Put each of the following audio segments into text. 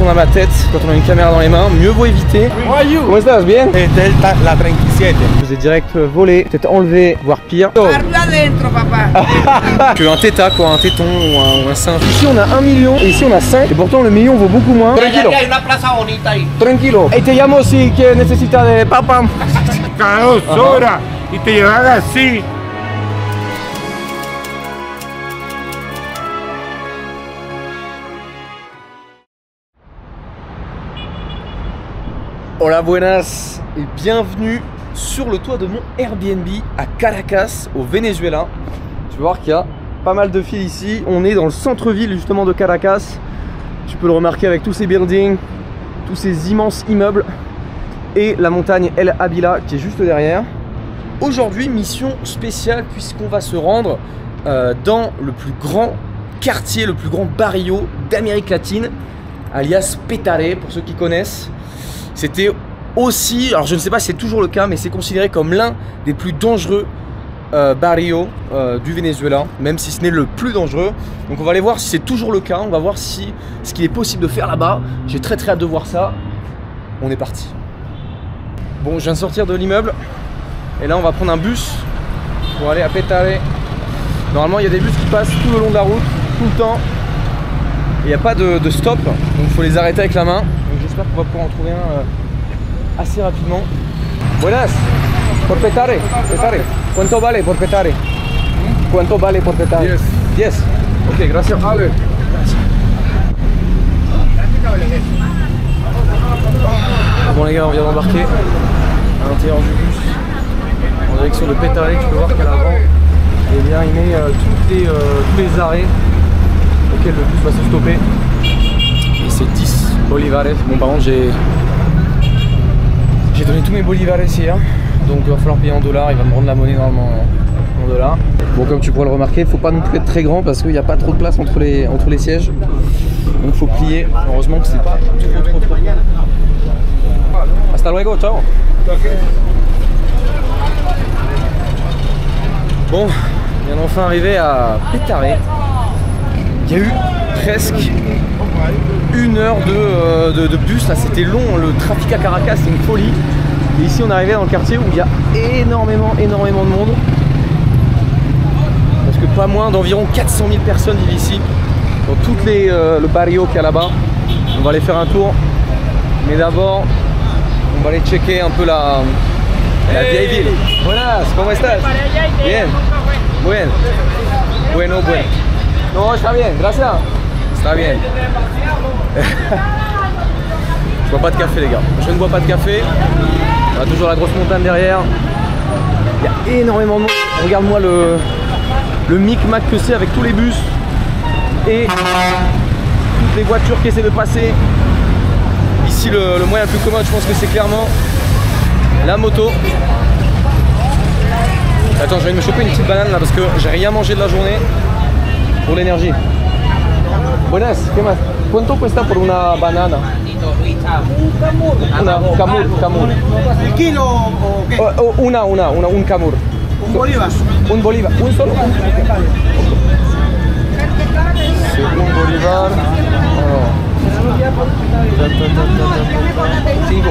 tourne à ma tête quand on a une caméra dans les mains. Mieux vaut éviter. Comment estás? Bien? Delta la 37. Je vous ai direct volé, peut-être enlevé, voire pire. Que un téta quoi, un téton ou un sein. Ici on a 1 million et ici on a 5 et pourtant le million vaut beaucoup moins. Tranquilo. Tranquilo. Et te llamo si que necesita de papa. Cada 2 horas y te llevan así. Hola buenas et bienvenue sur le toit de mon Airbnb à Caracas au Venezuela. Tu vas voir qu'il y a pas mal de fils ici. On est dans le centre-ville justement de Caracas. Tu peux le remarquer avec tous ces buildings, tous ces immenses immeubles et la montagne El Ávila qui est juste derrière. Aujourd'hui mission spéciale puisqu'on va se rendre dans le plus grand quartier, le plus grand barrio d'Amérique latine, alias Petare pour ceux qui connaissent. C'était aussi, alors je ne sais pas si c'est toujours le cas, mais c'est considéré comme l'un des plus dangereux barrios du Venezuela, même si ce n'est le plus dangereux. Donc on va aller voir si c'est toujours le cas, on va voir si ce qu'il est possible de faire là-bas. J'ai très hâte de voir ça. On est parti. Bon, je viens de sortir de l'immeuble et là on va prendre un bus pour aller à Petare. Normalement il y a des bus qui passent tout le long de la route, tout le temps. Il n'y a pas de stop, donc il faut les arrêter avec la main. Donc j'espère qu'on va pouvoir en trouver un assez rapidement. Buenas, por Petare, Petare. ¿Cuánto vale por Petare? ¿Cuánto vale por Petare? 10. 10. Ok, gracias. Vale. Bon les gars, on vient d'embarquer à l'intérieur du bus en direction de Petare. Tu peux voir qu'à l'avant, eh bien, il met tous les arrêts auquel le bus va se stopper et c'est 10 bolivares. Bon par contre j'ai donné tous mes bolivares hier, donc il va falloir payer en dollars. Il va me rendre la monnaie normalement en dollars. Bon comme tu pourras le remarquer, il ne faut pas non plus être très grand parce qu'il n'y a pas trop de place entre les sièges, donc il faut plier. Heureusement que c'est pas trop. Hasta luego, ciao. Bon, on vient enfin arriver à Petare. Il y a eu presque 1 heure de bus, là c'était long, le trafic à Caracas c'est une folie. Et ici on est arrivé dans le quartier où il y a énormément de monde. Parce que pas moins d'environ 400 000 personnes vivent ici, dans tout le barrio qu'il y a là-bas. On va aller faire un tour, mais d'abord on va aller checker un peu la vieille ville. Buenas, ¿cómo estás? Bien. Bueno. No, está bien, gracias. Está bien. Je bois pas de café les gars. Je ne bois pas de café. On a toujours la grosse montagne derrière. Il y a énormément de monde. Regarde-moi le micmac que c'est avec tous les bus et toutes les voitures qui essaient de passer. Ici le moyen le plus commode, je pense que c'est clairement la moto. Attends, je vais me choper une petite banane là parce que j'ai rien mangé de la journée. Pour l'énergie. Buenas, ¿qué más? ¿Cuánto cuesta por una banana? Camur. ¿El kilo o qué? Un camur. Un bolívar. Un bolívar. ¿Un solo? C'est un bolívar. Cinco.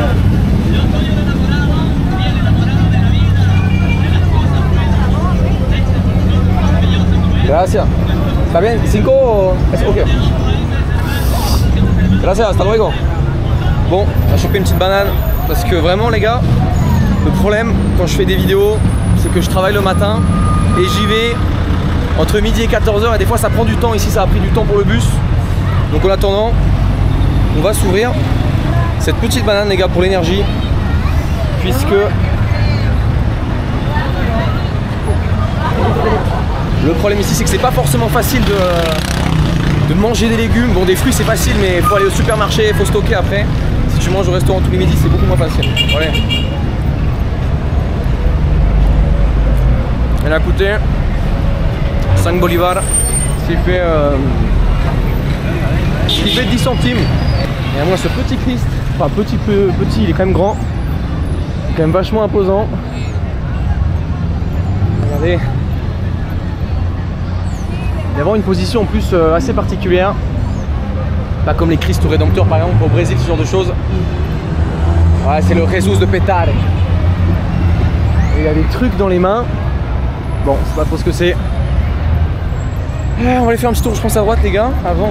Gracias. ¿Está bien? ¿5? Es ok. Gracias, hasta luego. Bon, on va choper une petite banane parce que vraiment les gars, le problème quand je fais des vidéos, c'est que je travaille le matin et j'y vais entre midi et 14h et des fois ça prend du temps. Ici ça a pris du temps pour le bus. Donc en attendant, on va s'ouvrir cette petite banane les gars pour l'énergie, puisque le problème ici c'est que c'est pas forcément facile de manger des légumes. Bon, des fruits c'est facile, mais il faut aller au supermarché, il faut stocker après. Si tu manges au restaurant tous les midis c'est beaucoup moins facile. Voilà. Elle a coûté 5 bolivars, ce qui fait 10 centimes. Et à moi ce petit Christ, enfin petit, il est quand même grand, il est quand même vachement imposant. Regardez. Il y a vraiment une position en plus assez particulière. Pas comme les Christ Rédempteur par exemple au Brésil, ce genre de choses. Ouais, c'est le Jesus de Petare. Il y a des trucs dans les mains. Bon, je sais pas trop ce que c'est. On va aller faire un petit tour, je pense, à droite les gars, avant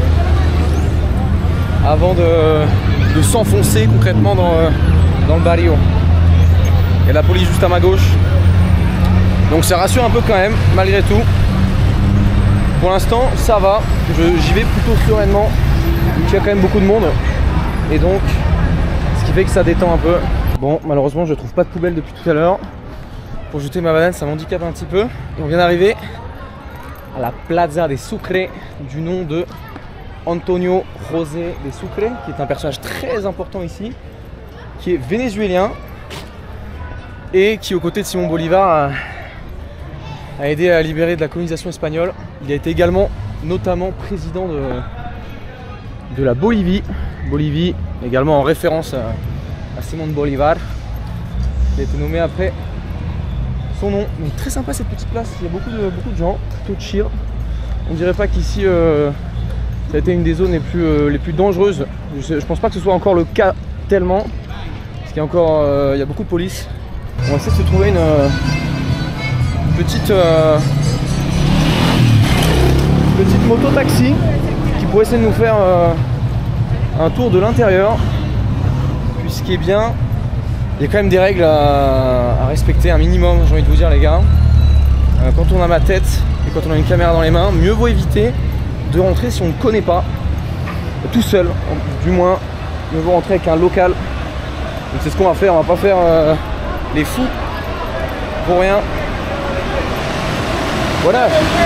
de s'enfoncer concrètement dans le barrio. Il y a la police juste à ma gauche. Donc ça rassure un peu quand même, malgré tout. Pour l'instant, ça va. J'y vais plutôt sereinement. Il y a quand même beaucoup de monde. Et donc, ce qui fait que ça détend un peu. Bon, malheureusement, je trouve pas de poubelle depuis tout à l'heure. Pour jeter ma banane, ça m'handicape un petit peu. Et on vient d'arriver à la Plaza des Sucre, du nom de Antonio José de Sucre, qui est un personnage très important ici, qui est vénézuélien et qui, aux côtés de Simon Bolivar, a aidé à libérer de la colonisation espagnole. Il a été également, notamment, président de la Bolivie. Bolivie, également en référence à Simon Bolivar. Il a été nommé après son nom. Donc très sympa cette petite place, il y a beaucoup de gens, plutôt chill. On dirait pas qu'ici ça a été une des zones les plus dangereuses. Je pense pas que ce soit encore le cas tellement, parce qu'il y a encore il y a beaucoup de police. On va essayer de se trouver une petite moto-taxi qui pourrait essayer de nous faire un tour de l'intérieur, puisqu'il est bien. Il y a quand même des règles à respecter, un minimum, j'ai envie de vous dire les gars. Quand on a ma tête et quand on a une caméra dans les mains, mieux vaut éviter de rentrer si on ne connaît pas, tout seul, du moins, mieux vaut rentrer avec un local. Donc c'est ce qu'on va faire, on va pas faire les fous pour rien. Voilà.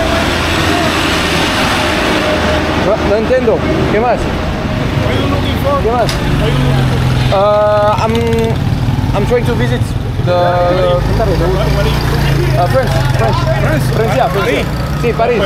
No entiendo. ¿Qué más? ¿Qué más? I'm trying to visit Francia. Sí, París.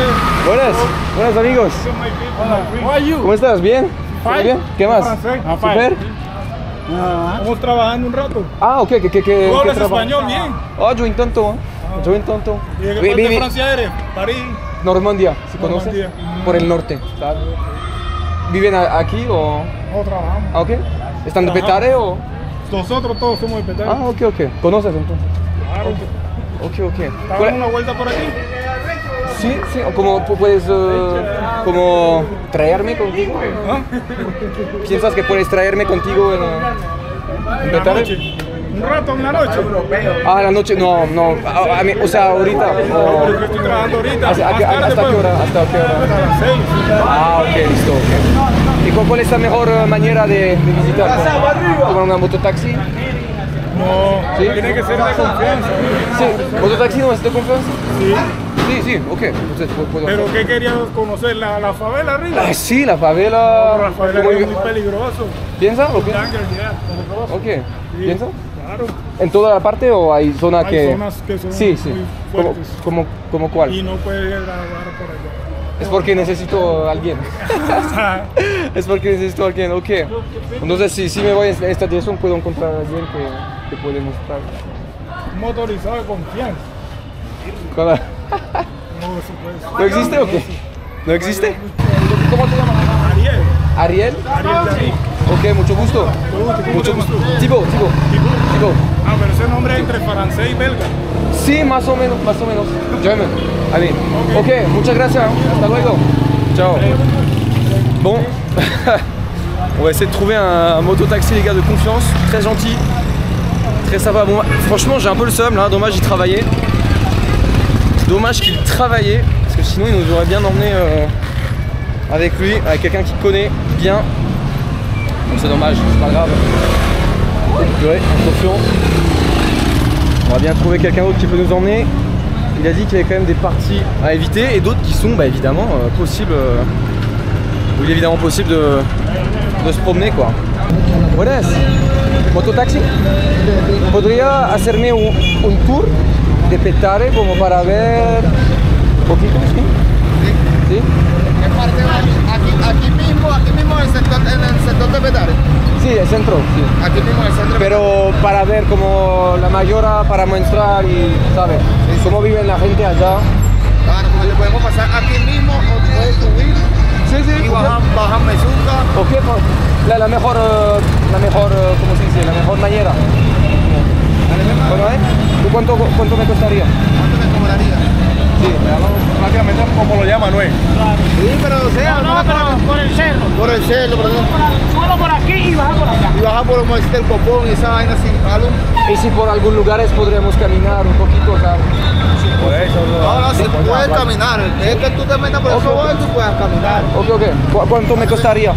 Buenas amigos. ¿Cómo estás? ¿Bien? ¿Todo bien? ¿Qué más? Super. Estamos trabajando un rato. Ah, ok. ¿Tú hablas español bien? Oh, yo intento. ¿Y de qué parte de Francia eres? París. Normandia, ¿se conoce? Normandía. Por el norte. ¿Sabes? ¿Viven aquí o...? No trabajamos. Ah, ok. ¿Están de Petare o...? Nosotros todos somos de Petare. Ah, ok. ¿Conoces entonces? Claro. Ok. ¿Estás dando una vuelta por aquí? Sí. ¿Cómo puedes como traerme contigo? ¿Ah? ¿Piensas que puedes traerme contigo en ¿La Petare? noche? ¿Un rato, una noche? Ah, la noche, no. O sea, ahorita. Porque estoy trabajando ahorita. ¿Hasta qué hora? Hasta las 6. Ah, ok, listo. ¿Y cuál es la mejor manera de visitar? ¿Tomar una mototaxi? No, ¿Sí? tiene que ser de confianza. Sí, mototaxi no es de confianza. Sí. Ok. Entonces puedo ¿Pero hacer. qué querías conocer? ¿La favela arriba? Ah, sí, la favela. La favela Muy es bien. muy peligroso. ¿Piensa o qué? Ok. ¿Piensa? Claro. ¿En toda la parte o hay zona Hay que...? zonas que son Sí. muy fuertes. ¿Como cuál? Y no puedes grabar por allá. Es porque necesito a alguien. Es porque necesito a alguien, ok. Entonces si me voy a esta dirección puedo encontrar a alguien que puede mostrar. Un motorizado de confianza. ¿Cuál? No, eso puede. ¿No existe o qué? ¿No existe? ¿Cómo te llamas? Ariel. ¿Ariel? Ariel David. Ok, mucho gusto. Mucho gusto. Thibaut. Ah, pero ese nombre es entre francés y belga. Sí, más o menos. German. Allez. Ok, muchas gracias. Hasta luego. Ciao. Bon. On va essayer de trouver un mototaxi, les gars, de confiance. Très gentil. Très sympa. Bon, franchement, j'ai un peu le seum là. Dommage, il travaillait. Dommage qu'il travaillait. Parce que sinon, il nous aurait bien emmené avec lui, avec quelqu'un qui connaît bien. Bon, c'est dommage, c'est pas grave. Ouais, attention. On va bien trouver quelqu'un d'autre qui peut nous emmener. Il a dit qu'il y avait quand même des parties à éviter et d'autres qui sont évidemment possibles. Où il est évidemment possible de se promener quoi. Buenas, mototaxi. ¿Podría hacerme un tour de Petare como para ver poquito? ¿Sí? ¿Qué parte va? Aquí mismo en el sector de Petare. Sí, el centro, sí. Aquí mismo en el centro. Pero para ver como la mayora, para mostrar y, ¿sabes? Cómo vive la gente allá. Claro, porque le podemos pasar aquí mismo o puedes subir. Sí, Sí, sí. Y bajan Mezuca. Ok, pues, la mejor, ¿cómo se dice? La mejor manera. Bueno, ¿tú cuánto me costaría? ¿Cuánto me cobraría? Sí, Prácticamente como lo llama Manuel. Sí, pero o sea, No, pero por el cerro. por el cerro, por ejemplo. Súbelo por aquí y baja por acá. Y baja por como deciste, el Copón y esa vaina así, algo. y si por algún lugares podríamos caminar un poquito, o sea, Por eso. No, si puedes caminar. Es que tú te metas por esos bolsos, tú puedes caminar. ok. ¿Cuánto me costaría?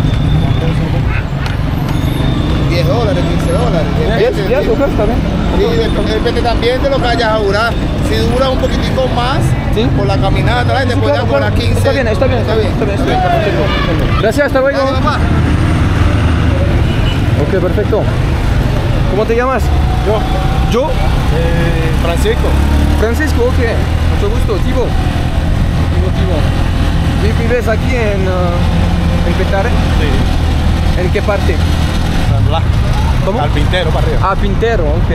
$10, $15. ¿10? Ok, está bien. Y depende también de lo que vayas a durar. Si dura un poquitico más, Sí. por la caminata, ¿vale? Después Claro, ya por claro. la 15. Está bien. Perfecto. Gracias, hasta luego. Dale, mamá. Ok, perfecto. ¿Cómo te llamas? Yo. Francisco. Francisco, ok. Mucho gusto, Tibo. ¿Vives aquí en Petare? Sí. ¿En qué parte? ¿Cómo? Al Pintero para arriba. Ah, Pintero, ok.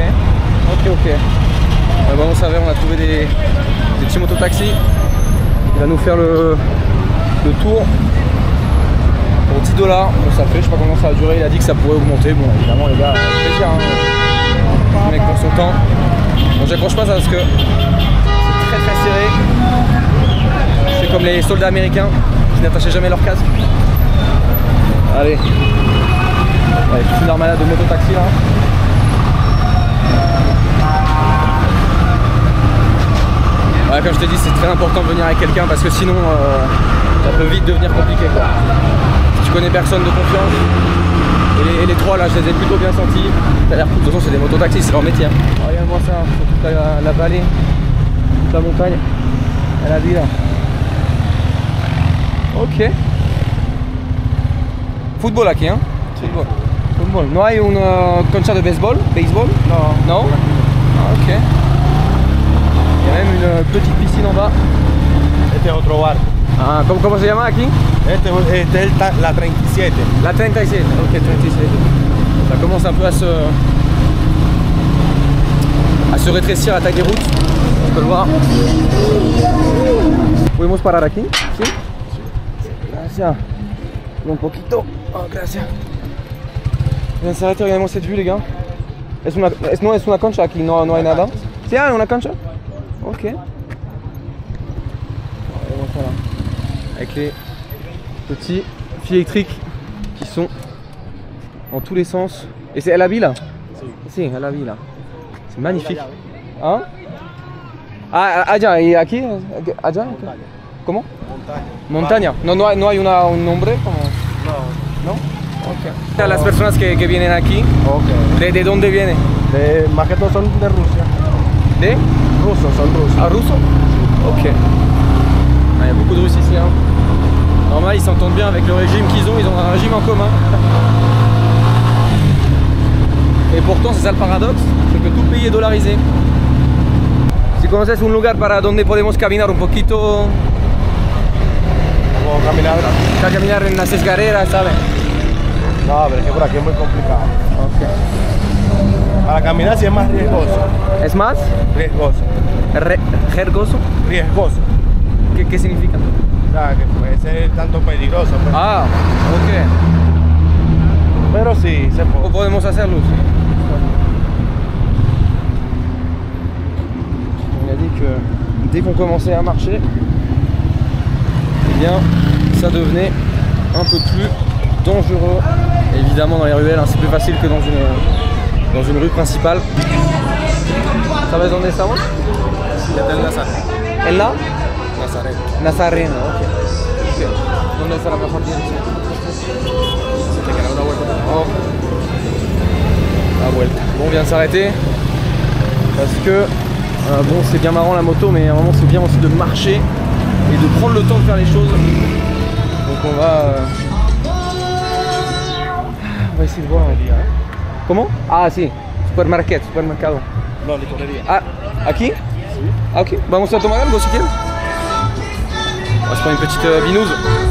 Vamos a ver, on a trouvé des petits mototaxis. Il va nous faire le tour pour $10. Bon, ça fait, je sais pas combien ça va durer. Il a dit que ça pourrait augmenter. Bon, évidemment, les gars, plaisir. Hein. Le mec prend son temps. Bon, j'accroche pas ça parce que c'est très serré. C'est comme les soldats américains qui n'attachaient jamais leur casque. Allez. Ouais, toute une armada de mototaxi là. Ouais, comme je t'ai dit, c'est très important de venir avec quelqu'un parce que sinon ça peut vite devenir compliqué quoi. Si tu connais personne de confiance, et les trois là je les ai plutôt bien sentis. Ça a l'air cool, de toute façon c'est des mototaxis, c'est leur métier. Hein. Regarde-moi ça, sur toute la vallée, toute la montagne, à la ville. Ok. Football aquí, hein? Football. ¿No hay una cancha de béisbol? No. Ah, ok. Il y a même une petite piscine en bas. Este es otro bar. Ah, ¿cómo se llama aquí? Este es la 37. La 37. Ok, 37. Ça commence un peu à se rétrécir la taille des routes. On peut le voir. ¿Podemos parar aquí? Sí. Gracias. Un poquito. Oh, gracias. Bien, s'arrêter, regardez-moi cette vue, les gars. No es una cancha aquí, no hay nada. ¿Sí hay una cancha? Ok. Regardez-moi ça là. Avec les petits fils électriques qui sont en tous les sens. Et c'est à la ville? Si, à la ville. C'est magnifique. Hein? Ah, allá, ¿y aquí? Allá? ¿Cómo? Montaña. No hay un nombre como... No. Okay. Las personas que vienen aquí, Ok. ¿de dónde vienen? Más que todo son de Rusia. ¿De? Son rusos. Ah, russo? Ok. Ah, il y a beaucoup de Russes ici. Hein. Normal, ils s'entendent bien avec le régime qu'ils ont, ils ont un régime en commun. Et pourtant, c'est ça le paradoxe, c'est que tout le pays est dollarisé. Si conoces un lugar para donde podemos caminar un poquito, caminar en las escaleras, ¿sabes? No, pero es que por aquí es muy complicado. Ok. Para caminar sí es más riesgoso. ¿Es más? Riesgoso. ¿Jergoso? Riesgoso. ¿Qué significa? O sea, que puede ser tanto peligroso. Pues. Ah, ok. Pero sí, se puede. ¿O podemos hacerlo? On a dit que dès qu'on commençait à marcher, eh bien, ça devenait un peu plus dangereux. Évidemment, dans les ruelles, hein, c'est plus facile que dans une rue principale. ¿Sabes dónde estamos? El Nazareno. ¿En la? Nazareno. Nazareno, ok. ¿Dónde está la mejor dirección? Te queda una vuelta. Oh. La vuelta. Bon, on vient de s'arrêter parce que bon, c'est bien marrant la moto, mais à un moment c'est bien aussi de marcher et de prendre le temps de faire les choses. Donc on va essayer de voir. Comment? Ah si, supermercado. No, licorería. Ah, aquí? Ah ok, vamos a tomar algo si quieres. On va se prendre une petite binouse.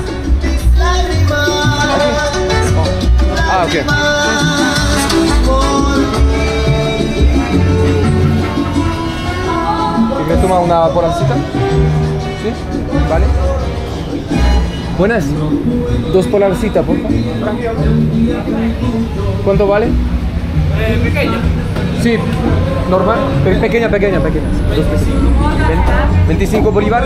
Ah ok. ¿Quieres tomar una poracita? ¿Sí? Vale. Buenas. 2 polarcitas, por favor. ¿Cuánto vale? Pequeña. Sí, normal. Pequeña. 2 pesos. 25 bolívares.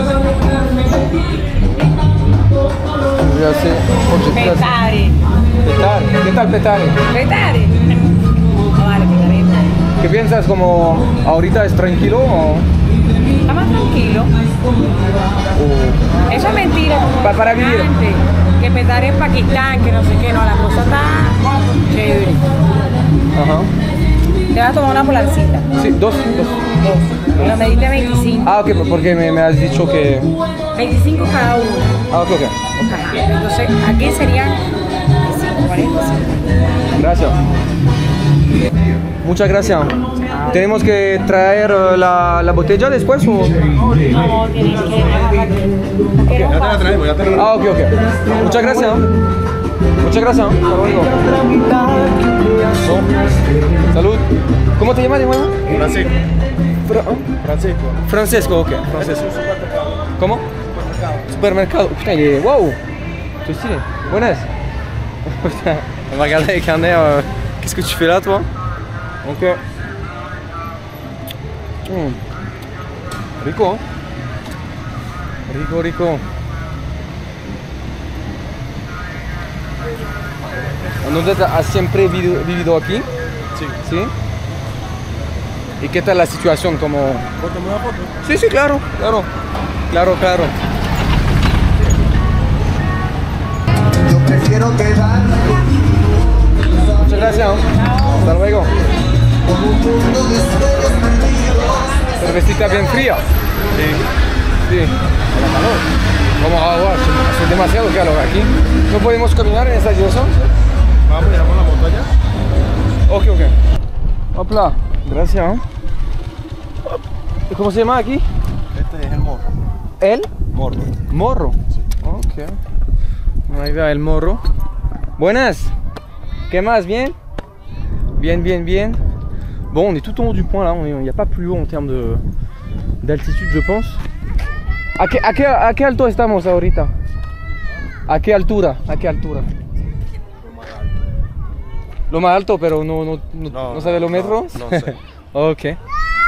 Ya sé. Petare. Petare. ¿Qué tal Petare? Petare. Vale, petaremos. ¿Qué piensas? ¿Como ahorita es tranquilo o...? Está más tranquilo. Eso es mentira. Como Para vivir. antes, que Petare en Pakistán, que no sé qué, no, la cosa está chévere. Ajá. Te vas a tomar una polarcita. Sí, 2. Pero me diste 25. Ah, ok, porque me has dicho que... 25 cada uno. Ah, ok. Ajá. Entonces, aquí serían 25, 40. Gracias. Muchas gracias. ¿Tenemos que traer la botella después o...? No, tienes que Ya te la traemos, ya te la Ah, ok. Muchas gracias. Hasta luego. Salud. ¿Cómo te llamas de nuevo? Francisco. Francisco. Francesco, ok. ¿Cómo? Supermercado. Putain, il est... Waouh. Tout stylé. Buenas. Putain, on va regarder avec un air... Qu'est-ce que tu fais là, toi? Ok. Rico, hein? Rico. ¿Entonces has siempre vivido aquí? Sí. ¿Y qué tal la situación? Como... Póntame una foto. Sí, claro. Yo prefiero quedar Muchas gracias. Hasta luego. como un mundo de sueños perdidos. Cervecita bien fría. Sí. La calor. Vamos a agua. Hace demasiado calor aquí. ¿No podemos caminar en esta dirección? Vamos, ya con la moto allá. Ok. Hop là. Gracias. ¿Cómo se llama aquí? Este es el morro. ¿El? Morro. Morro. Ok. Ahí va el morro. Buenas. ¿Qué más? Bien. Bon, on est tout en haut du point là. Il n'y a pas plus haut en termes d'altitude, je pense. ¿A qué alto estamos ahorita? ¿A qué altura? Lo más alto, pero no sabe los metros. No sé. Ok.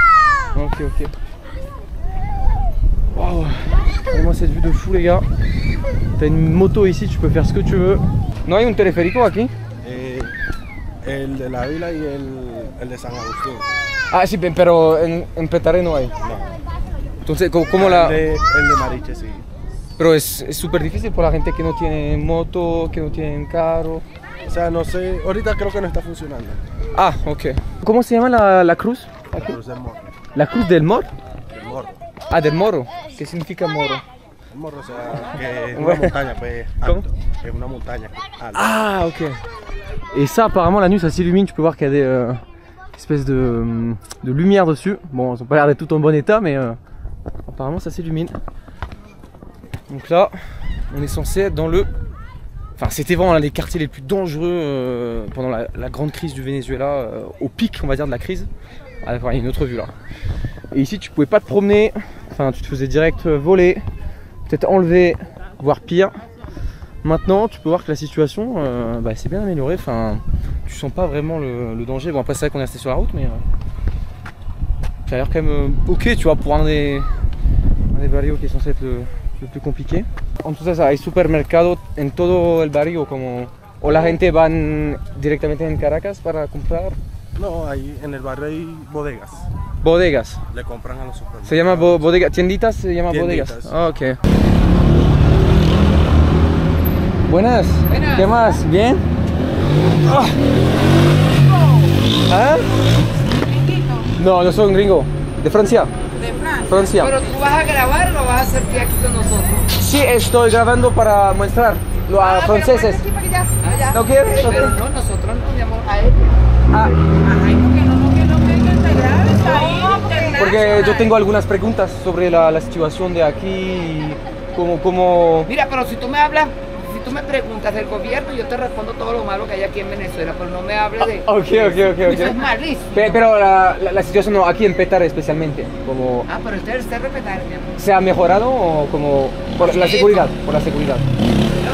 Wow. Vraiment cette vue de fou les gars. T'as une moto ici, tu peux faire ce que tu veux. ¿No hay un teleférico aquí? El de la Vila y el de San Agustín. Ah, sí, pero en Petare no hay. No. Entonces, ¿cómo la...? El de Mariche, sí. Pero es súper difícil por la gente que no tiene moto, que no tiene carro. O sea, no sé, ahorita creo que no está funcionando. Ah, ok. ¿Cómo se llama la cruz? La Cruz del Morro. ¿La cruz del Mor? Del Morro. Ah, del Moro. ¿Qué significa Moro? El Morro, o sea, que es una montaña, pues, alto. Es una montaña alta. Ah, ok. Et ça, apparemment, la nuit, ça s'illumine. Tu peux voir qu'il y a des espèces de lumière dessus. Bon, elles ont pas l'air d'être toutes en bon état, mais apparemment, ça s'illumine. Donc là, on est censé être dans le... Enfin, c'était vraiment l'un des quartiers les plus dangereux pendant la grande crise du Venezuela, au pic, on va dire, de la crise. Ah, d'accord, il y a une autre vue là. Et ici, tu pouvais pas te promener. Enfin, tu te faisais direct voler, peut-être enlever, voire pire. Maintenant, tu peux voir que la situation s'est bien améliorée. Enfin, tu sens pas vraiment le danger. Bon, après, c'est vrai qu'on est resté sur la route, mais ça a l'air quand même ok, tu vois, pour un des barrios qui est censé être le plus compliqué. Entonces, hay supermercado en todo el barrio, como, o la gente van directamente en Caracas para comprar. No, ahí en el barrio hay bodegas. Bodegas. Le compran a los supermercados. Se llama bodega, tienditas se llama bodegas. Ah, ok. Buenas. ¿Qué más? ¿Bien? ¿Ah? No, yo soy un gringo. ¿De Francia? ¿De Francia? Francia. ¿Pero tú vas a grabar o lo vas a hacer aquí con nosotros? Sí, estoy grabando para mostrar a franceses. ¿No quieres? Pero no, nosotros no, mi amor, a él. Ah, Ay, no venga te grabes ahí. porque yo tengo algunas preguntas sobre la situación de aquí y cómo... Mira, pero si tú me hablas, si tú me preguntas del gobierno, yo te respondo todo lo malo que hay aquí en Venezuela, pero no me hables de... Ok. Eso es malísimo. Pero la situación no, aquí en Petare especialmente, como... Ah, pero usted respetar, mi amor. ¿Se ha mejorado o como por la seguridad? Por la seguridad.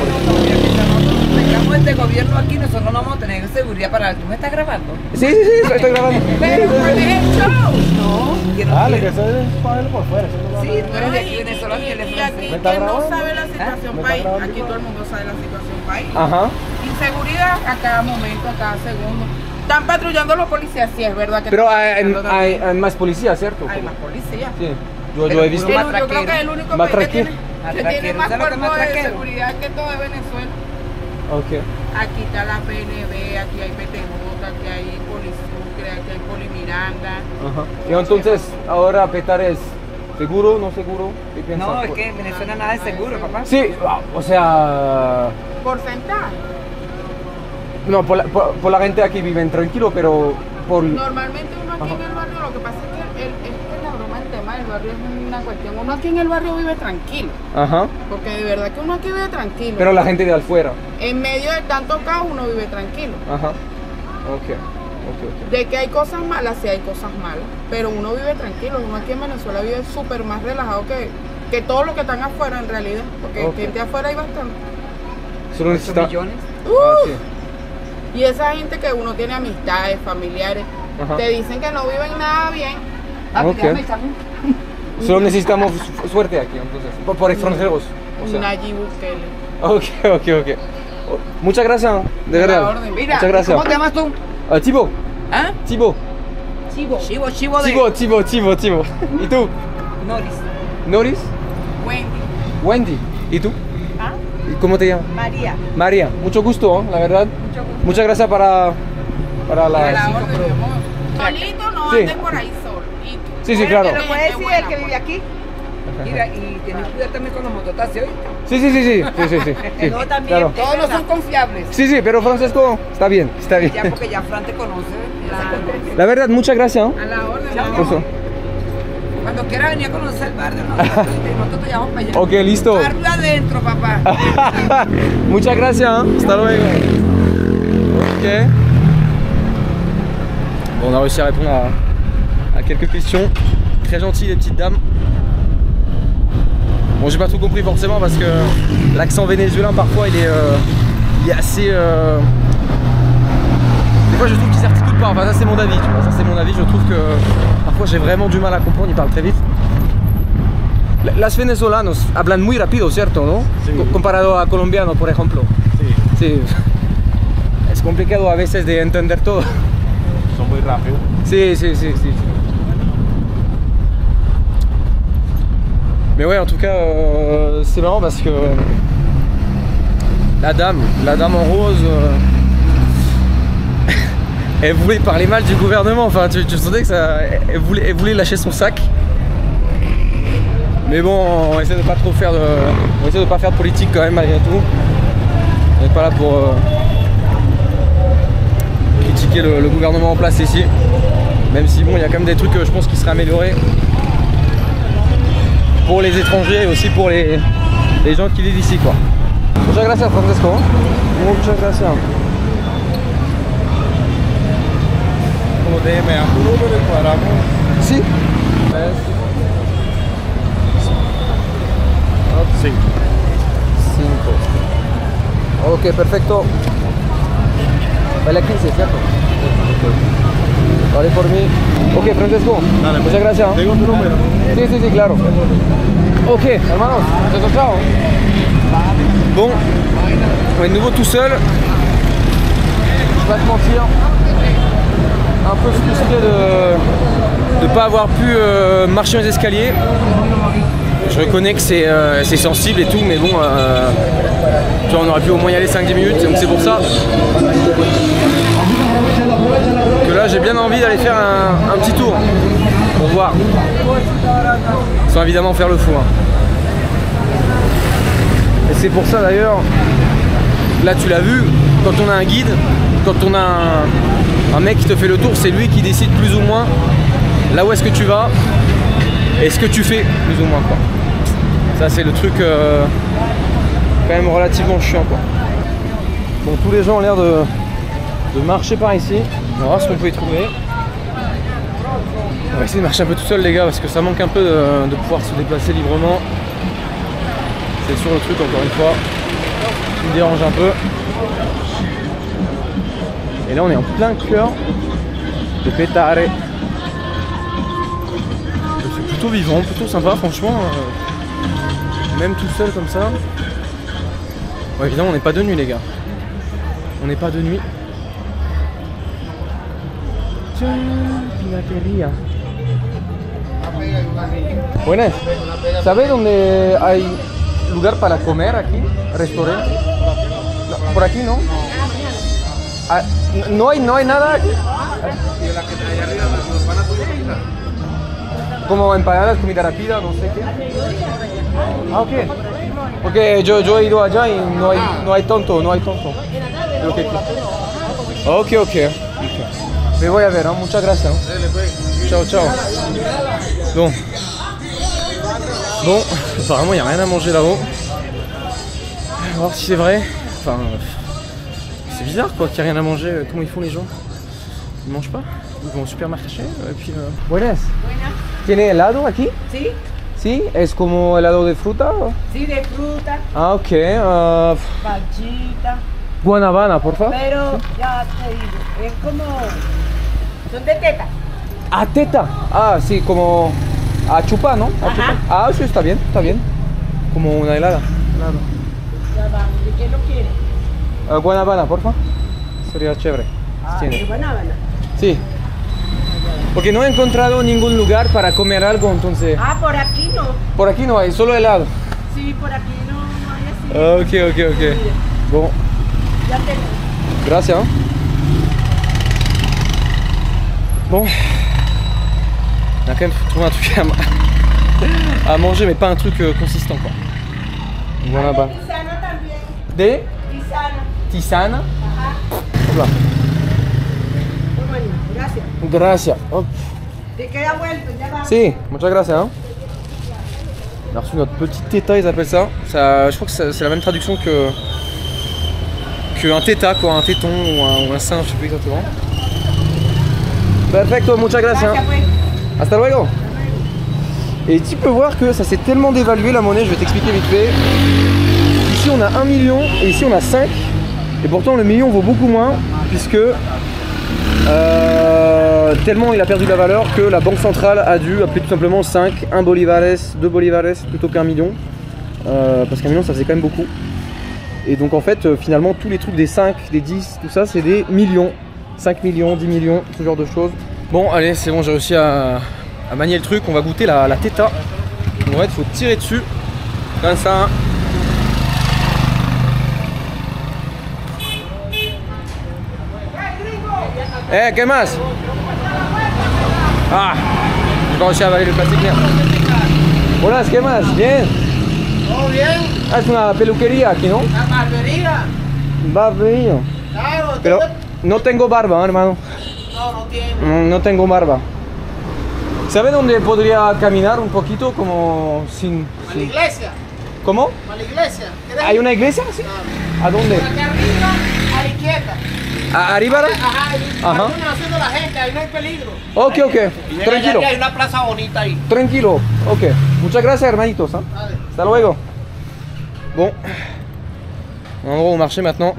tengamos este gobierno aquí, nosotros no vamos a tener seguridad para... ¿Tú me estás grabando? Sí, estoy grabando. Pero ¿cuál es el show? No, que no Dale, quiero. que eso es para él por fuera. Sí, tú eres de aquí venezolano y él es Y aquí francés. que no sabe la situación ¿Me está país, grabando aquí igual? todo el mundo sabe la situación país. Ajá. Inseguridad a cada momento, a cada segundo. Están patrullando los policías, sí es verdad que Pero están hay, patrullando también. hay más policías, ¿cierto? Hay más policías. Sí. Yo he visto. Pero Yo creo que es el único Más país que tiene, tranquilo. que tiene más ¿Sabes lo que es más cuerpos de tranquilo? seguridad que todo es Venezuela. Ok. Aquí está la PNB, aquí hay PTJ, aquí hay Polisucre, aquí hay Polimiranda. Ajá. Y entonces, ahora Petar es seguro, no seguro. ¿Qué piensas? No, es que en Venezuela nada es seguro, papá. Sí, o sea. Porcentaje. No, por la gente aquí viven tranquilo, pero por. Normalmente uno aquí Ajá. en el barrio, lo que pasa es que la broma del tema del barrio es una cuestión. Uno aquí en el barrio vive tranquilo, Ajá. porque de verdad que uno aquí vive tranquilo. Pero la gente de afuera. En medio de tanto caos uno vive tranquilo. Ajá. Ok. De que hay cosas malas, sí hay cosas malas, pero uno vive tranquilo. Uno aquí en Venezuela vive súper más relajado que todos los que están afuera en realidad, porque Ok. gente afuera hay bastante. Solo necesita. millones. Ah, sí. Y esa gente que uno tiene amistades, familiares, Ajá. te dicen que no viven nada bien. Ok. Déjame echarme. Solo necesitamos suerte aquí, entonces. Por extranjeros. O sea. Nayib Bukele. Ok. Muchas gracias, de la verdad. orden. Mira, Muchas gracias. ¿cómo te llamas tú? Thibaut. ¿Ah? Thibaut. Chivo de... Thibaut. ¿Y tú? Noris. Noris. Wendy. Wendy. ¿Y tú? ¿Ah? ¿Y cómo te llamas? María. María. Mucho gusto, la verdad. Mucho gusto. Muchas gracias para A la la. orden, mi amor. Solito no Sí. andes por ahí solo. Y tú. Sí, claro. ¿Pero puede decir el que vive aquí? Mira, y tienes cuidado también con los mototaxis, ¿oíste? Sí. Yo también. Claro. Todos no son confiables. Sí, pero Francesco, está bien. Ya porque ya Fran te conoce. ya se conoce. La verdad, muchas gracias. A la orden, mi Chao. amor. Por eso. Cuando quieras venir a conocer el barrio, nosotros te llevamos para allá. Ok, listo. Barrio adentro, papá. Muchas gracias. Hasta luego. Ok. Bon, on a réussi à répondre à quelques questions. Très gentilles les petites dames. Bon, j'ai pas tout compris forcément parce que l'accent vénézuélien parfois il est assez. Des fois je trouve qu'il s'articule pas. Enfin, ça c'est mon avis. Tu vois, ça c'est mon avis. Je trouve que parfois j'ai vraiment du mal à comprendre. Il parle très vite. Las venezolanos hablan muy rápido, ¿cierto? ¿No? Sí. Comparado a colombiano, por ejemplo. Sí, Sí. Es complicado a veces de entender todo. son muy rápidos. Sí. Mais ouais, en tout cas, c'est marrant parce que la dame en rose, elle voulait parler mal du gouvernement. Enfin, tu sentais que ça, elle voulait lâcher son sac. Mais bon, on essaie de pas trop faire on essaie de pas faire de politique quand même malgré tout. On n'est pas là pour critiquer le gouvernement en place ici. Même si bon, il y a quand même des trucs je pense qui seraient améliorés pour les étrangers et aussi pour les gens qui vivent ici, quoi. Muchas gracias, Francesco. Muchas gracias. Como te me dan un número y cuadramos. Sí. 5. 5. Ok, perfecto. Vale 15, ¿cierto? Vale por mí. Ok, Francesco. Dale, Muchas gracias. Tengo tu número. Sí, claro. Ok, hermanos, ciao. Bon, on est de nouveau tout seul. Je vais pas te mentir, un peu frustré de ne pas avoir pu marcher les escaliers. Je reconnais que c'est sensible et tout, mais bon, tu vois, on aurait pu au moins y aller 5-10 minutes, donc c'est pour ça que là j'ai bien envie d'aller faire un petit tour pour voir, sans évidemment faire le fou. Hein. Et c'est pour ça d'ailleurs, là tu l'as vu, quand on a un guide, quand on a un mec qui te fait le tour, c'est lui qui décide plus ou moins là où est-ce que tu vas et ce que tu fais plus ou moins, quoi. Ça c'est le truc quand même relativement chiant, quoi. Bon, tous les gens ont l'air de marcher par ici. On va voir ce qu'on peut y trouver. On va essayer de marcher un peu tout seul, les gars, parce que ça manque un peu de pouvoir se déplacer librement. C'est sur le truc, encore une fois, qui me dérange un peu. Et là on est en plein cœur de Petare. C'est plutôt vivant, plutôt sympa franchement. Même tout seul comme ça. Bon, évidemment on n'est pas de nuit les gars. On n'est pas de nuit. Pinatería. Buenas. ¿Sabes dónde hay lugar para comer aquí? ¿Restaurante? No, por aquí no. Ah, no hay nada. Como empanadas, comida rápida, no sé qué. Ah, ok. Porque yo he ido allá y no hay tonto. Creo que aquí. Ok. Me voy a ver, hein? Muchas gracias. Hein? Ciao. Bon, apparemment il n'y a rien à manger là-haut. On va voir si c'est vrai. Enfin, c'est bizarre quoi qu'il n'y a rien à manger. Comment ils font les gens? Ils mangent pas? Ils vont au supermarché et puis... Buenas. ¿Tiene helado aquí? Sí, Sí, es como helado de fruta. sí, de fruta, Ah, ok. pachita, Guanabana, por favor. pero ya te digo, es como, son de teta. Ah, teta. Ah, sí, como a chupar, ¿no? A Ajá. chupar. Ah, sí, está bien. Como una helada. Ya va, ¿de qué lo quieres? Guanabana, por favor. Sería chévere. Ah, Tiene. de guanábana. Sí. Porque no he encontrado ningún lugar para comer algo, entonces... Ah, por aquí no. Por aquí no hay, solo helado. Sí, por aquí no hay así. Ok. Bon, Ya tengo. gracias. Hein. Bon. On a quand même trouvé un truc à manger, mais pas un truc consistant, quoi. Voilà, bah. Tisana también. De Tisana. tisana. Ajá. Hop là. Toma, niña, gracias. Gracias. Hop. Te queda vuelto, ya va. Si, muchas gracias. Hein. On a reçu notre petite teta, ils appellent ça. Je crois que c'est la même traduction que un teta, quoi, un téton ou un sein, je sais plus exactement. Perfecto, muchas gracias. Gracias, pues. Hasta luego. Et tu peux voir que ça s'est tellement dévalué la monnaie, je vais t'expliquer vite fait. Ici on a 1 million et ici on a 5. Et pourtant le million vaut beaucoup moins puisque tellement il a perdu la valeur que la banque centrale a dû appeler tout simplement 5, 1 bolivares, 2 bolivares plutôt qu'un million. Parce qu'un million ça faisait quand même beaucoup. Et donc en fait finalement tous les trucs des 5, des 10, tout ça c'est des millions. 5 millions, 10 millions, ce genre de choses. Bon allez c'est bon, j'ai réussi à manier le truc, on va goûter la teta. En fait il faut tirer dessus, comme ça. ¿Qué más? Ah, j'ai pas réussi à avaler le plastique, merde. Hola, ¿qué más? Bien. ¿Todo bien? Ah, es una peluquería aquí, ¿no? La barbería. Barbería. Claro, Pero no tengo barba, hermano. no tiene. No tengo barba. ¿Sabe dónde podría caminar un poquito como sin... A la iglesia. ¿Cómo? A la iglesia. ¿Hay una iglesia? Sí. ¿A dónde? Aquí arriba, a la izquierda. ¿Arriba? Ajá. Ajá. Están haciendo la gente, ahí no hay peligro. Ok, tranquilo. Hay una plaza bonita ahí. Tranquilo, ok. Muchas gracias, hermanitos. Hein. Vale. Hasta luego. Bon. On va au marché maintenant.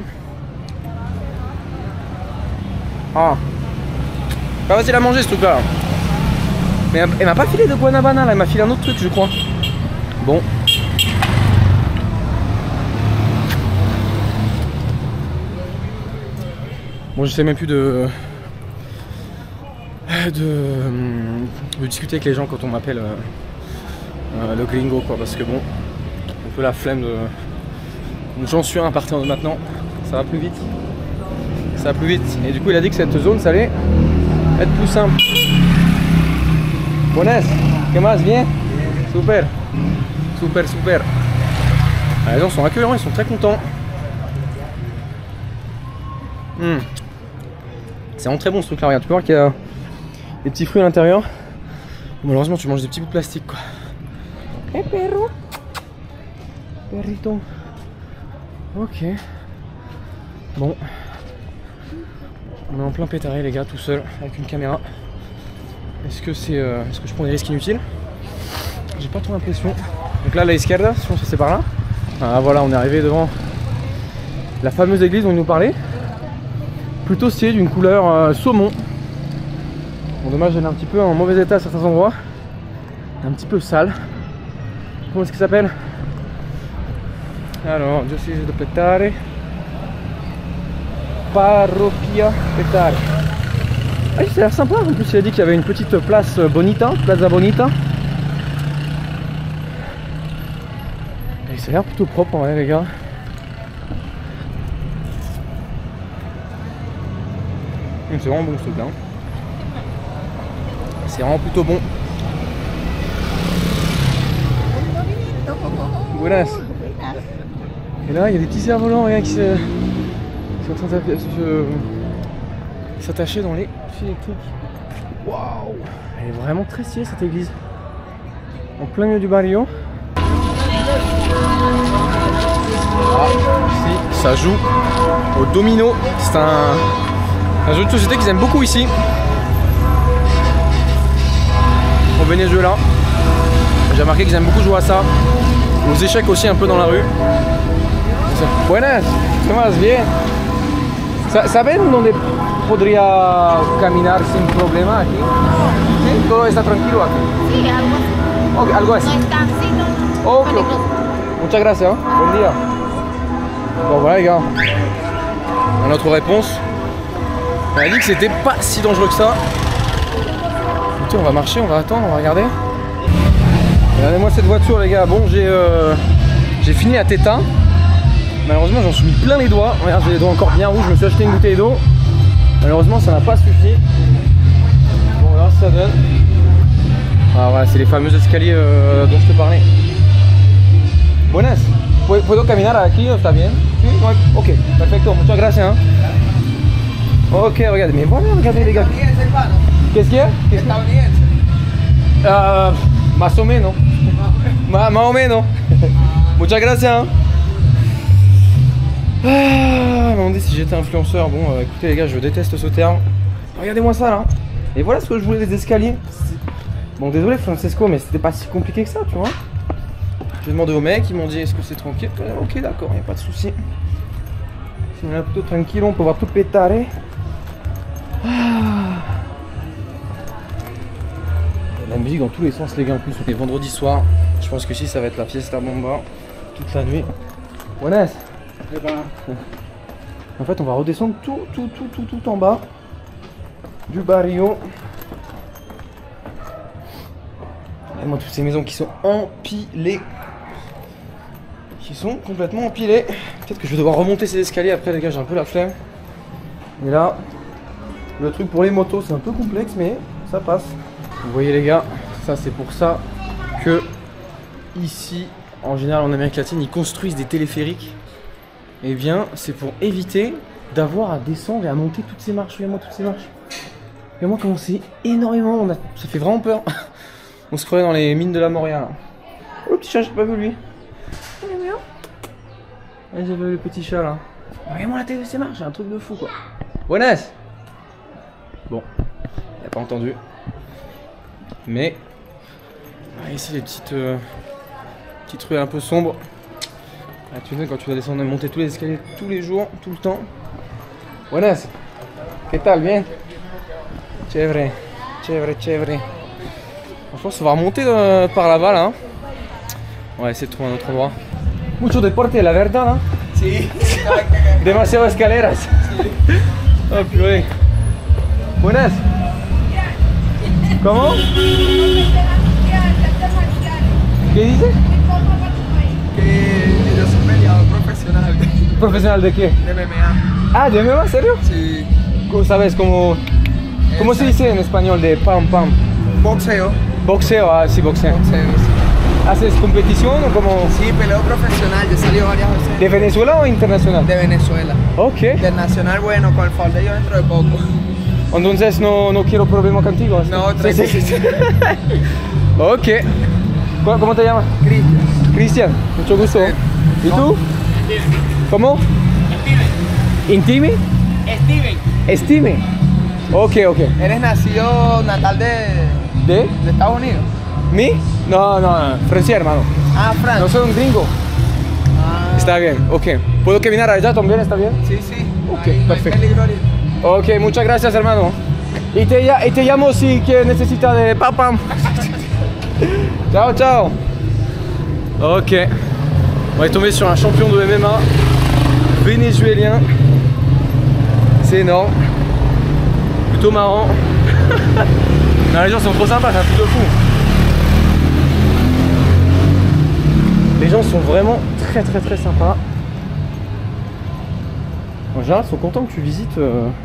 Ah. Pas facile à manger ce truc là. Mais elle m'a pas filé de guanabana là, elle m'a filé un autre truc je crois. Bon. Bon, j'essaie même plus de discuter avec les gens quand on m'appelle le gringo quoi, parce que bon, un peu la flemme de... Donc j'en suis un à partir de maintenant, ça va plus vite. Ça va plus vite. Et du coup il a dit que cette zone ça allait être plus simple. Buenas, ¿qué más? Bien? Super. Super. Ah, les gens sont accueillants, ils sont très contents. C'est vraiment très bon ce truc là, regarde, tu peux voir qu'il y a des petits fruits à l'intérieur. Malheureusement tu manges des petits bouts de plastique quoi. Eh perro. Perrito. Ok. Bon. On est en plein pétaré les gars, tout seul, avec une caméra. Est-ce que je prends des risques inutiles? J'ai pas trop l'impression. Donc là, la izquierda, je pense que c'est par là. Ah voilà, on est arrivé devant la fameuse église dont il nous parlait. Plutôt stylée, d'une couleur saumon. Bon, dommage, elle est un petit peu en mauvais état à certains endroits. Un petit peu sale. Comment est-ce qu'il s'appelle? Alors, je suis de Petare. Parroquia Petare. Ah, ça a l'air sympa. En plus, il a dit qu'il y avait une petite place Bonita, Plaza Bonita. Et ça a l'air plutôt propre en vrai, les gars. C'est vraiment bon ce truc là. C'est vraiment plutôt bon. Buenas. Et là, il y a des petits cerfs-volants, regarde, qui sont en train de s'attacher dans les fils électriques. Waouh! Elle est vraiment très stylée cette église. En plein milieu du barrio. Ah, ici, ça joue au domino. C'est un jeu de société qu'ils aiment beaucoup ici. Au Venezuela. J'ai remarqué qu'ils aiment beaucoup jouer à ça. Aux échecs aussi un peu dans la rue. Buenas, ¿cómo vas? Bien. ¿Saben dónde podría caminar sin problema aquí? ¿Sí? ¿Todo está tranquilo aquí? Sí, algo así. Okay, algo así. No es tan, sí, no. Ok, ok. Muchas gracias, hein. Bon dia. Bon voilà les gars. On a notre réponse. On a dit que c'était pas si dangereux que ça. Écoutez, on va marcher, on va attendre, on va regarder. Regardez-moi cette voiture les gars. Bon, j'ai fini à Teta. Malheureusement j'en suis mis plein les doigts. Regarde, j'ai les doigts encore bien rouges, je me suis acheté une bouteille d'eau. Malheureusement ça n'a pas suffi. Bon, on va voir ce que ça donne. Ah voilà, c'est les fameux escaliers dont je te parlais. Buenas, ¿puedo caminar aquí? ¿Está bien? ¿Sí? Ok, perfecto, muchas gracias. Hein. Ok, regardez, mais voilà, regardez les gars. Qu'est-ce qu'il y a? Más o menos. Más o menos. Muchas gracias. Hein. Ah, me demandé si j'étais influenceur. Bon, écoutez les gars, je déteste ce terme. Regardez-moi ça là. Et voilà ce que je voulais des escaliers. Bon, désolé Francesco, mais c'était pas si compliqué que ça, tu vois. J'ai demandé aux mecs, ils m'ont dit est-ce que c'est tranquille? Ok, d'accord, y a pas de souci. Si on est plutôt tranquille, on peut voir tout pétare. Ah. La musique dans tous les sens, les gars. En plus, on est vendredi soir. Je pense que si ça va être la fiesta bomba toute la nuit. Buenas. En fait, on va redescendre tout en bas du barrio. Et moi, toutes ces maisons qui sont empilées, qui sont complètement empilées. Peut-être que je vais devoir remonter ces escaliers après, les gars. J'ai un peu la flemme. Et là, le truc pour les motos, c'est un peu complexe, mais ça passe. Vous voyez, les gars, ça c'est pour ça que ici, en général, en Amérique latine, ils construisent des téléphériques. Et bien, c'est pour éviter d'avoir à descendre et à monter toutes ces marches. Regardez-moi toutes ces marches. Regardez-moi comment c'est énormément. Ça fait vraiment peur. On se croyait dans les mines de la Moria. Là. Oh, le petit chat, j'ai pas vu lui. Il est mignon. Ouais, j'ai vu le petit chat là. Regardez-moi la tête de ces marches, c'est un truc de fou quoi. Buenas. Bon, il a pas entendu. Mais ici les petites rues un peu sombres. Ah, tu sais quand tu dois descendre et monter tous les escaliers tous les jours, tout le temps. Buenas. ¿Qué tal? Bien. Chévere, chévere, chévere. Franchement, ça va remonter par là-bas là. On va essayer de trouver un autre endroit. Mucho deporte, la verdad, ¿no? Sí. Demasiadas escaleras. Sí. Oh, purée. Buenas. ¿Cómo? ¿Qué dice? Que yo soy peleador profesional. ¿Profesional de qué? De MMA. Ah, ¿de MMA? ¿En serio? Sí. ¿Sabes cómo se dice en español de pam pam? Boxeo. Boxeo, ah, sí, boxeo. Boxeo, sí. ¿Haces competición o como? Sí, peleo profesional. Yo he salido varias veces. ¿De Venezuela o internacional? De Venezuela. Ok. Del nacional, bueno, con el fall de yo dentro de poco. Entonces no quiero problema contigo. No, tranquilo. Sí, sí, sí. Ok. ¿Cómo te llamas? Cristian. Cristian, mucho gusto. Sí. ¿Y tú? ¿Cómo? ¿Intimi? Steven. Steven. Ok, ok. ¿Eres nacido natal de Estados Unidos? ¿Mi? No, francés, hermano. Ah, Francia. No soy un gringo. Ah. Está bien, ok. ¿Puedo caminar allá también? ¿Está bien? Sí, sí. Ok, Ahí no hay perfecto. peligro ahorita. Ok, muchas gracias, hermano. Y te llamo si que necesita de papam. Ciao, ciao. Ok. On est tombé sur un champion de MMA vénézuélien. C'est énorme. Plutôt marrant. Non, les gens sont trop sympas, c'est un truc de fou. Les gens sont vraiment très sympas. En général, ils sont contents que tu visites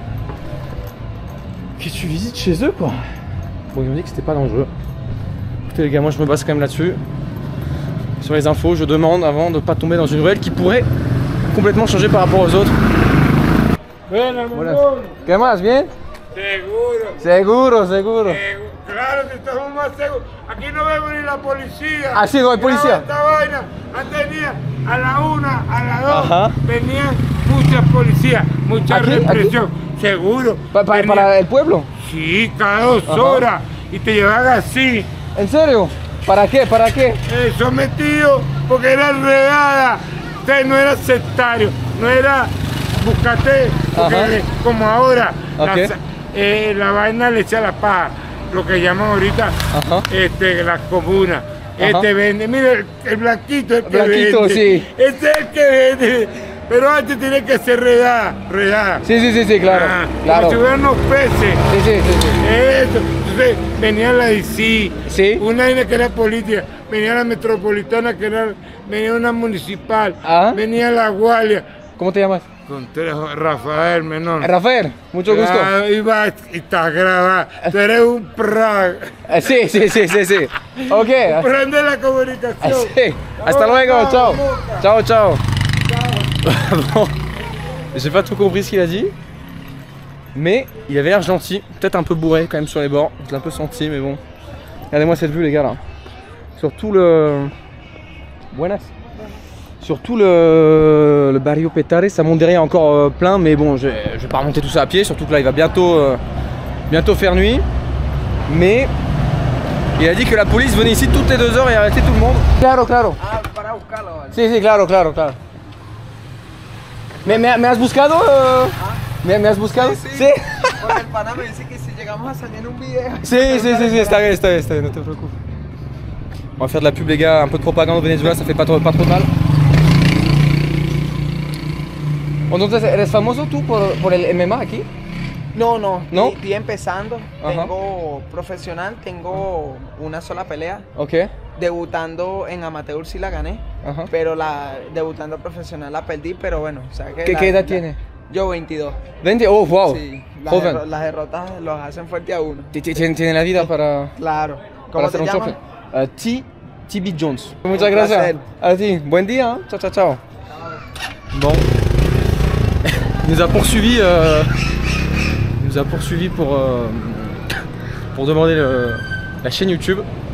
chez eux, quoi. Bon, ils ont dit que c'était pas dangereux. Écoutez les gars, moi je me base quand même là-dessus. Sur les infos, je demande avant de pas tomber dans une ruelle qui pourrait complètement changer par rapport aux autres. Buenas, Buenas. Mongol. ¿Qué más? ¿Bien? Seguro. Seguro. Claro que estamos más seguros. Aquí no vemos ni la policía. Ah, sí, no hay policía. Esta vaina, antes venía a la 1, a la 2, Ajá. venían muchas policías, mucha ¿Aquí? represión. Seguro. Venía- ¿Para el pueblo? Sí, cada 2 Ajá. horas. Y te llevaban así, ¿En serio? ¿Para qué? ¿Para qué? sometido, porque era redada. Usted no era sectario, no era buscate, porque Ajá. como ahora Ok. la vaina le echa la paja, lo que llaman ahorita Ajá. la comuna. Ajá. Vende, mira el blanquito, el que Blanquito, vende. sí. Este es el que vende. Pero antes tiene que ser redada. Sí, claro. Ah, Claro. Como si fueran unos peces. Sí. Eso. Entonces venía la DC, Sí. una vaina que era política, venía la metropolitana, venía una municipal, Ah. venía la guardia. ¿Cómo te llamas? Contreras, Rafael Menor. Rafael, mucho gusto. Ah, iba y está grabado. Tú eres un Prague. Sí. Ok. Prende la comunicación. Sí. Hasta luego, ciao. Ciao. Bon, j'ai pas tout compris ce qu'il a dit, mais il avait l'air gentil, peut-être un peu bourré quand même sur les bords, je l'ai un peu senti, mais bon. Regardez-moi cette vue les gars là. Sur tout le... Buenas. Sur tout le barrio Petare, ça monte derrière encore plein, mais bon, je vais pas remonter tout ça à pied, surtout que là il va bientôt faire nuit. Mais il a dit que la police venait ici toutes les 2 heures et arrêtait tout le monde. Claro. Ah, para buscarlo. Vale. Sí, claro. ¿Me has buscado? ¿Me has buscado? Sí. Porque el pana me dice que si llegamos a salir en un video. Sí, está bien, no te preocupes. On va faire de la pub les gars, un peu de propagande au Venezuela, ça fait pas trop mal. Entonces, ¿eres famoso tú por el MMA aquí? No. ¿No? Estoy empezando. Ajá. Tengo profesional, tengo una sola pelea. Ok. Debutando en amateur sí la gané. Ajá. Pero debutando profesional la perdí, pero bueno. O sea que ¿Qué edad tiene? Yo 22. 20, oh wow. Sí, Joven. las derrotas los hacen fuerte a uno. Tiene la vida para Claro. para ¿Cómo ser te un llamas? champion. TB Jones. Muchas Un gracias. placer. A ti. Buen día. Ciao. Bon. Il nous a poursuivi pour demander la chaîne YouTube.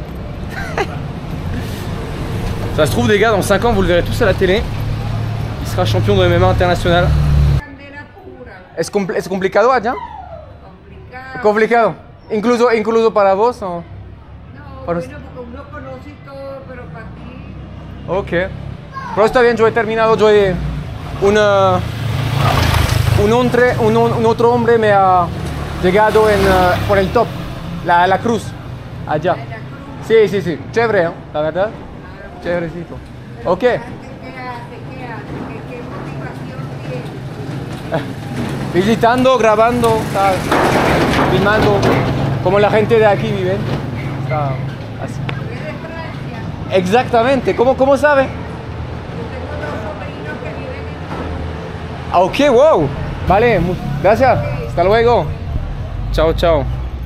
Ça se trouve les gars, dans 5 ans vous le verrez tous à la télé. Il sera champion de MMA international. ¿Es complicado allá? Complicado. Incluso para vos o? No, Para bueno, porque uno conoce todo, pero para ti. Ok. Pero está bien, yo he terminado, un otro hombre me ha llegado por el top, la cruz, allá. Sí. Chévere, ¿no? La verdad. Chéverecito. Ok. ¿Qué hace? ¿Qué motivación tienes? Visitando, grabando, ¿sabes? Filmando, como la gente de aquí vive. Está así. ¿Eres de Francia? Exactamente. ¿Cómo sabe? Yo tengo 2 sobrinos que viven en... Ah, ok, wow. Vale, gracias. Hasta luego. Ciao.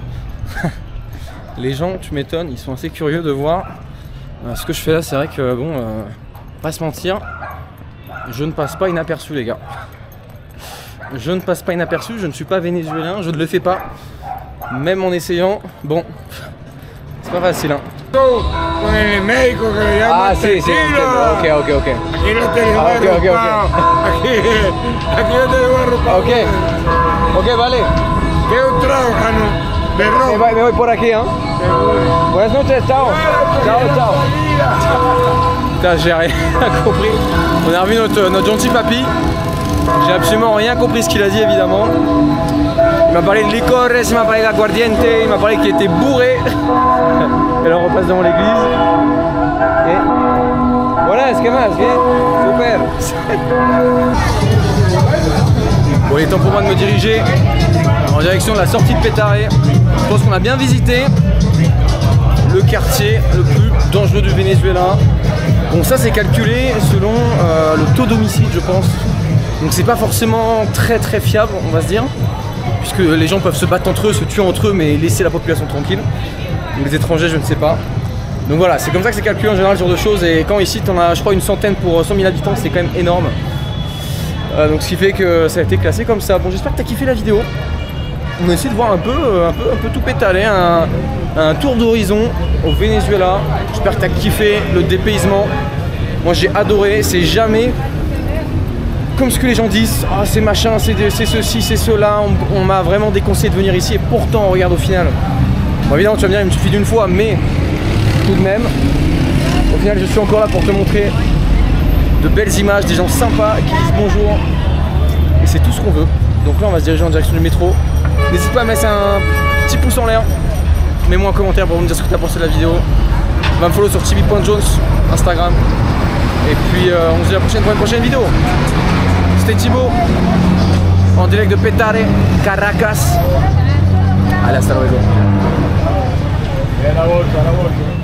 Les gens, tu m'étonnes, ils sont assez curieux de voir ce que je fais là. C'est vrai que bon, pas se mentir, je ne passe pas inaperçu les gars. Je ne passe pas inaperçu, je ne suis pas vénézuélien, je ne le fais pas. Même en essayant, bon, c'est pas facile hein. Con el médico que le llama. Ah, sí, entiendo. Ok. Aquí no te llevo Ah, ok. arropado. Aquí no te llevo arropado. Ok, vale. ¿Qué un trago? Ah, no. De ron. Me voy por aquí, ¿eh? Seguro. Buenas noches, ciao. Ciao. Putain, j'ai rien compris. On a revu notre gentil papy. J'ai absolument rien compris ce qu'il a dit évidemment. Il m'a parlé de licores, il m'a parlé d'aguardiente, il m'a parlé qu'il était bourré. Et là on repasse devant l'église. Et voilà, ce que más, super. Bon, il est temps pour moi de me diriger en direction de la sortie de Petare. Je pense qu'on a bien visité le quartier le plus dangereux du Venezuela. Bon, ça c'est calculé selon le taux d'homicide, je pense. Donc c'est pas forcément très fiable, on va se dire, puisque les gens peuvent se battre entre eux, se tuer entre eux, mais laisser la population tranquille. Donc les étrangers, je ne sais pas. Donc voilà, c'est comme ça que c'est calculé en général ce genre de choses. Et quand ici t'en as, je crois, une centaine pour 100 000 habitants, c'est quand même énorme. Donc ce qui fait que ça a été classé comme ça. Bon, j'espère que t'as kiffé la vidéo. On a essayé de voir un peu tout pétalé, un tour d'horizon au Venezuela. J'espère que t'as kiffé le dépaysement. Moi j'ai adoré, c'est jamais comme ce que les gens disent, ah c'est machin, c'est ceci, c'est cela, on m'a vraiment déconseillé de venir ici et pourtant regarde au final. Bon évidemment tu vas me dire il me suffit d'une fois, mais tout de même, au final je suis encore là pour te montrer de belles images, des gens sympas qui disent bonjour. Et c'est tout ce qu'on veut. Donc là on va se diriger en direction du métro. N'hésite pas à me laisser un petit pouce en l'air. Mets-moi un commentaire pour me dire ce que tu as pensé de la vidéo. Va me follow sur chibi.jones, Instagram. Et puis on se dit à la prochaine pour une prochaine vidéo. C'était Thibaut, en direct de Petare, Caracas. Allez, hasta luego. La bolsa.